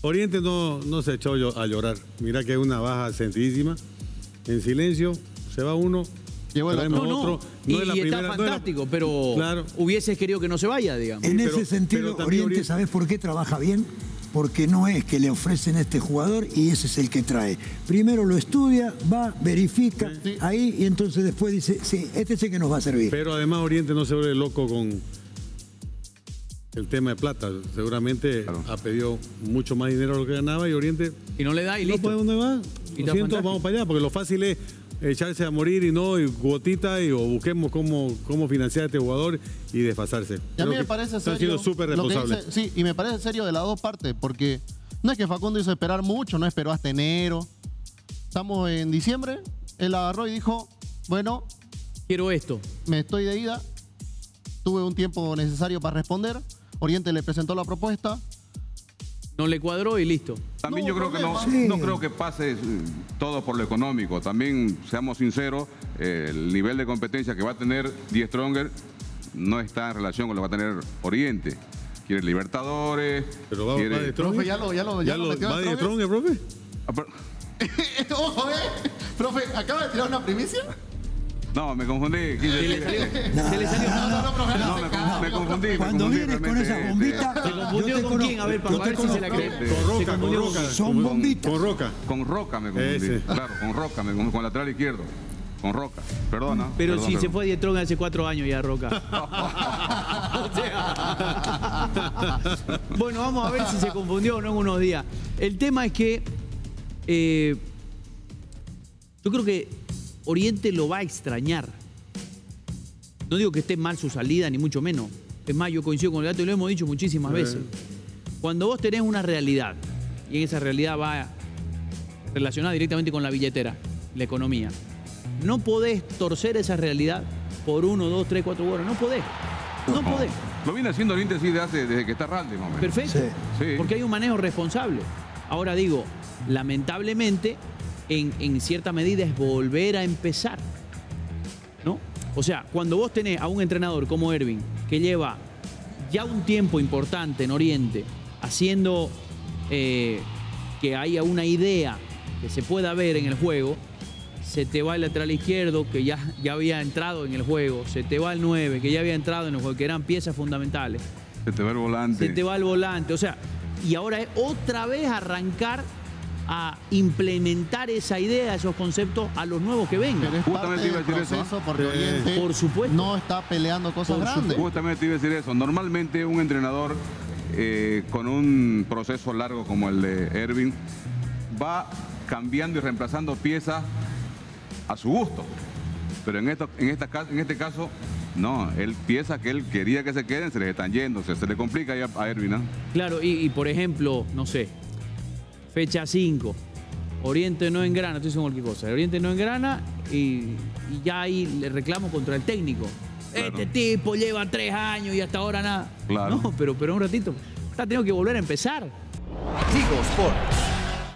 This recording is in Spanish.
Oriente no se echó a llorar. Mira que es una baja sentidísima. En silencio, se va uno. Llegó el otro. Y está fantástico, pero claro. hubieses querido que no se vaya, digamos. En Sí, ese sentido, Oriente, ¿sabes por qué trabaja bien? Porque no es que le ofrecen este jugador y ese es el que trae. Primero lo estudia, va, verifica ahí y entonces después dice, sí, este es el que nos va a servir. Pero además Oriente no se vuelve loco con el tema de plata. Seguramente ha pedido mucho más dinero de lo que ganaba y Oriente... Y no le da y no listo. puede dónde va. Y Lo siento, vamos para allá, porque lo fácil es echarse a morir y cuotita o busquemos cómo financiar a este jugador y desfasarse. Y a mí me parece serio. Están siendo súper responsables. Sí, y me parece serio de las dos partes, porque no es que Facundo hizo esperar mucho, no esperó hasta enero. Estamos en diciembre, él agarró y dijo, bueno, quiero esto. me estoy de ida, tuve un tiempo necesario para responder, Oriente le presentó la propuesta. No le cuadró y listo. También No, yo creo que no creo que pase todo por lo económico. También, seamos sinceros, el nivel de competencia que va a tener Die Stronger no está en relación con lo que va a tener Oriente. Quiere Libertadores. Pero va quiere... de Profe, Stronger. ya lo metió ¿Va a de Stronger. Stronger, profe? Ah, pero- Ojo, profe, acaba de tirar una primicia. No, me confundí. Se le salió. No, profe, No, me confundí. Cuando vienes con realmente, esa bombita... ¿Se confundió con quién? A ver, para ver si se la cree. Con Roca. Son bombitas. Con Roca. Con Roca me confundí. Ese. Claro, con Roca, me confundí, con el lateral izquierdo. Con Roca. Perdona. Pero perdón, si se perdón. fue Die Stronger hace 4 años ya, Roca. O sea... Bueno, vamos a ver si se confundió o no en unos días. El tema es que yo creo que Oriente lo va a extrañar. No digo que esté mal su salida, ni mucho menos. Es más, yo coincido con el gato y lo hemos dicho muchísimas veces. Cuando vos tenés una realidad, y en esa realidad va relacionada directamente con la billetera, la economía, no podés torcer esa realidad por 1, 2, 3, 4 horas. No podés. No podés. Lo viene haciendo Oriente sí desde que está Raldi, más o menos. Perfecto. Sí. Porque hay un manejo responsable. Ahora digo, lamentablemente, en cierta medida es volver a empezar, ¿no? O sea, cuando vos tenés a un entrenador como Ervin, que lleva ya un tiempo importante en Oriente, haciendo que haya una idea que se pueda ver en el juego, se te va el lateral izquierdo, que ya había entrado en el juego, se te va el 9, que ya había entrado en el juego, que eran piezas fundamentales. Se te va el volante. Se te va el volante, o sea, y ahora es otra vez arrancar a implementar esa idea, esos conceptos a los nuevos que vengan. Pero es Justamente parte iba a del decir eso, proceso porque Oriente Por supuesto. no está peleando cosas grandes. Justamente te iba a decir eso. Normalmente un entrenador con un proceso largo como el de Ervin va cambiando y reemplazando piezas a su gusto. Pero en este caso, no. Él piensa que él quería que se queden, se les están yendo. Se le complica ya a Ervin, ¿no? Claro, y por ejemplo, no sé, fecha 5, Oriente no engrana, estoy diciendo cualquier cosa, Oriente no engrana y ya ahí le reclamo contra el técnico. Claro. Este tipo lleva 3 años y hasta ahora nada. Claro. No, pero un ratito, está teniendo que volver a empezar. Tigo Sport.